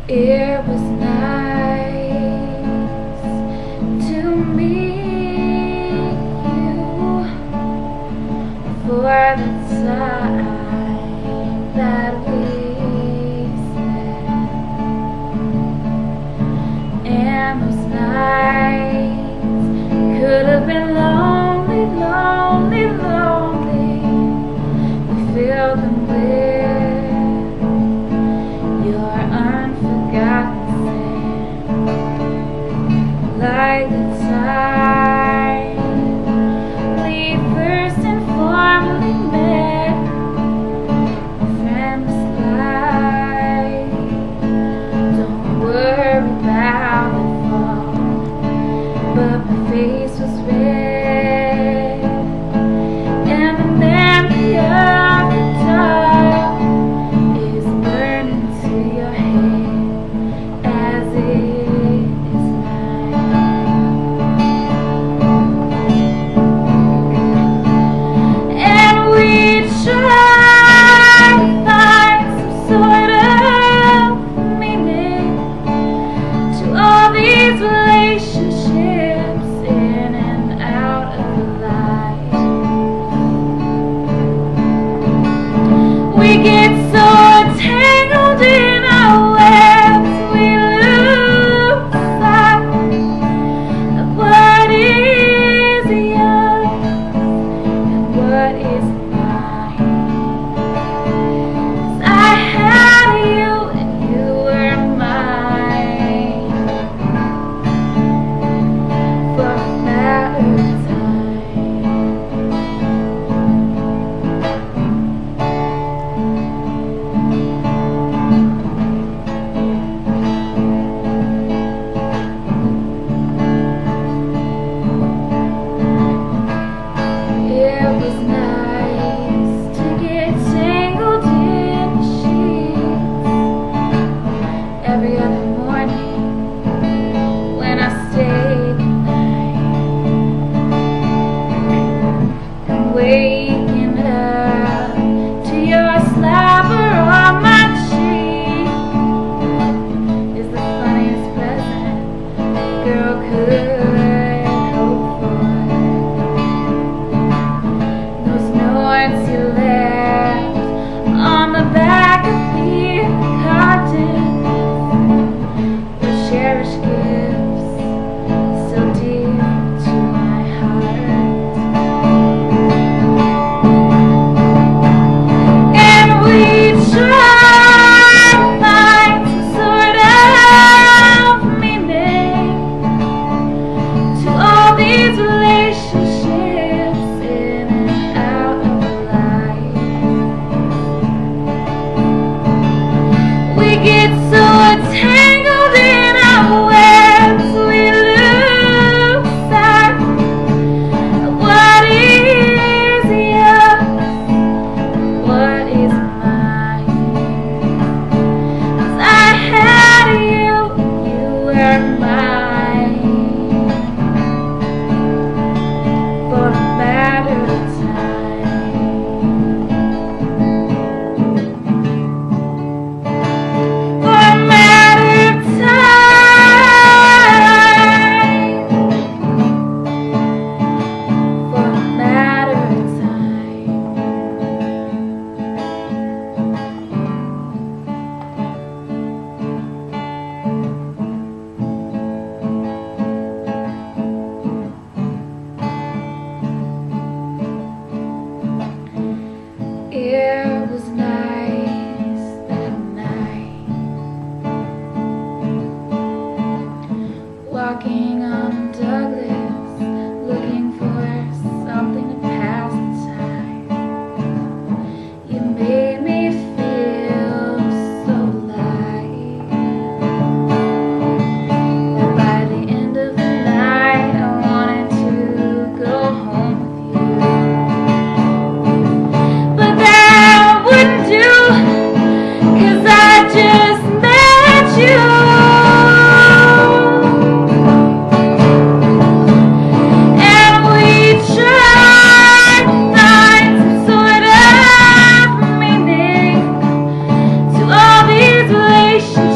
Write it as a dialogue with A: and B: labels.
A: It was nice to meet you for the time that we spent, and those nights could have been lonely, lonely, lonely. We filled them with your unforgotten sin, like the time we first informally met. Friends like, don't worry about the fall, but my face was red, and the memory of the dark is burning to your head as it is mine. And we try to find some sort of meaning to all these relationships in and out of life. We get so tangled in our webs, we lose sight of what is yours and what is mine. 'Cause I had you and you were mine for a matter of time. It was nice to get tangled in the sheets every other morning when I stayed the night, and waking up to your slapper on my cheek is the funniest present a girl could hope for. Those notes you left on the back of the carton, your cherished gifts, so dear to my heart. And we try to find some sort of meaning to all these relationships in and out of life. We get so tangled in our webs, we lose sight of what is yours and what is mine. 'Cause I had you, you were mine for a matter of time. For a matter of time. For a matter of time. It was nice that night, walking on Douglas, looking for something to pass the time. You made me feel so light, that by the end of the night I wanted to go home with you. But that wouldn't do, 'cause I just met you. And we tried to find some sort of meaning to all these relationships.